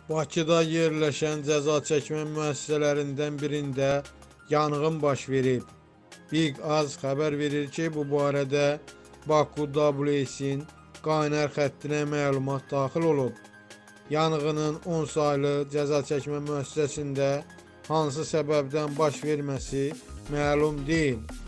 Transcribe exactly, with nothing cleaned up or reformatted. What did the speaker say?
Bakıda yerləşən cəza çəkmə müəssisələrindən birində yanğın baş verib. Big Az xəbər verir ki, bu barədə Baku W S-in qaynar xəttinə məlumat daxil olub. Yanğının on saylı cəza çəkmə müəssisəsində hansı səbəbdən baş verməsi məlum deyil.